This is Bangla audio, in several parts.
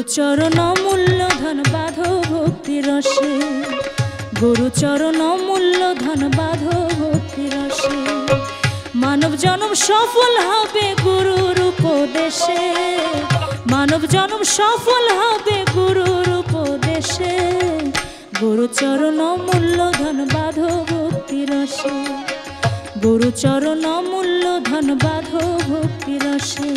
গুরুচরণ মূল্যধন বাঁধো ভক্তি রসে, গুরুচরণ মূল্যধন বাঁধো ভক্তি রসে। মানব জনম সফল হবে গুরুর উপদেশে, মানব জনম সফল হবে গুরুর উপদেশে। গুরুচরণ মূল্যধন বাঁধো ভক্তি রসে, গুরুচরণ মূল্যধন বাঁধো ভক্তি রসে।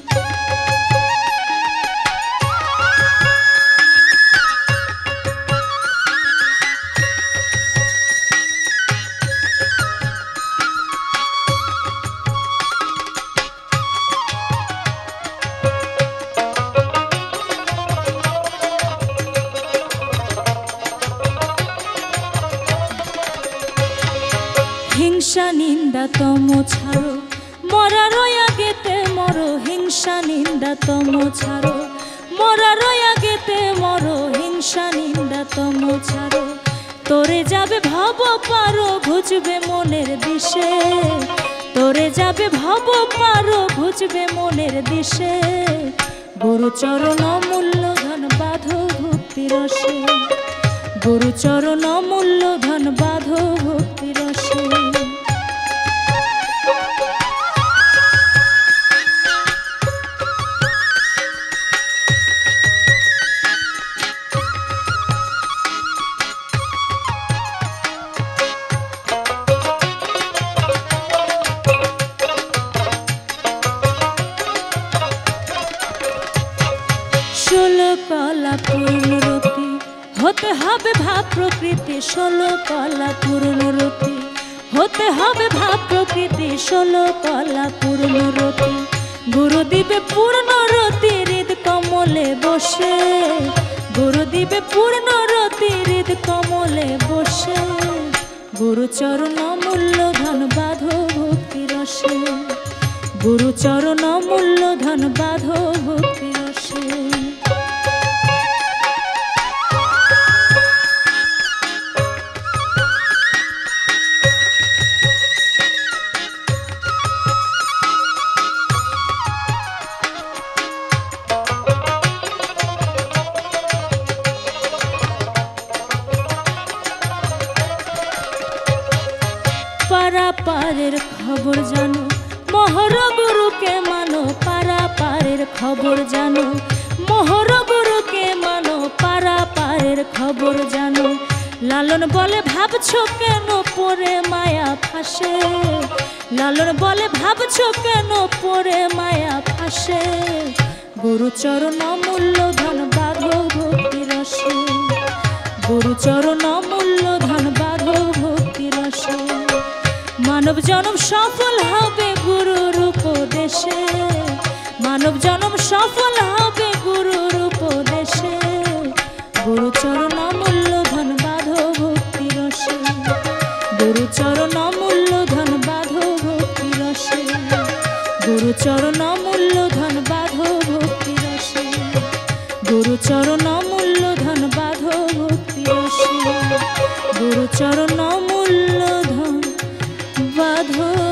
হিংসা নিন্দা তম ছাড়ো, মরার আগেতে মরো। হিংসা নিন্দা তম ছাড়ো, মরার আগেতে মরো। হিংসা নিন্দা তম ছাড়ো, তোরে যাবে ভব পারো ঘুচবে মনের দিশে। তোরে যাবে ভব পারো ঘুচবে মনের দিশে। গুরুচরণ মূল্যধন বাঁধো ভক্তি রসে, গুরুচরণ মূল্যধন বাঁধো ভক্তি রসে। ষোলো কলা পূর্ণরতি হতে হবে ভাব প্রকৃতি। ষোলো কলা পূর্ণরতি হতে হবে ভাব প্রকৃতি। ষোলো কলা পূর্ণরতি গুরু দিবে পূর্ণরতি হৃদ কমলে বসে। গুরু দিবে পূর্ণরতি হৃদ কমলে বসে। গুরুচরণ মূল্যধন বাঁধো ভক্তি রসে, গুরুচরণ মূল্যধন বাঁধো ভক্তি রসে। পারাপারের খবর জানো, মোহর গুরুকে মানো। পারাপারের খবর জানো, মোহর গুরুকে মানো। পারাপারের খবর জানো, লালন বলে ভাবছো কেন পরে মায়া ফাঁসে। লালন বলে ভাবছো কেন পরে মায়া ফাঁসে। গুরুচরণ মূল্যধন বাঁধো ভক্তি রসে, গুরুচরণ মূল্যধন বাঁধো ভক্তি রসে। মানব জনম সফল হবে গুরুর উপদেশে, মানব জনম সফল হবে গুরুর উপদেশে। গুরুচরণ মূল্যধন বাঁধো ভক্তি রসে, গুরুচরণ মূল্যধন বাঁধো ভক্তি রসে। গুরুচরণ মূল্যধন বাঁধো ভক্তি রসে, গুরুচরণ মূল্যধন বাঁধো ভক্তি রসে। গুরুচরণ মূল্যধন বাঁধো।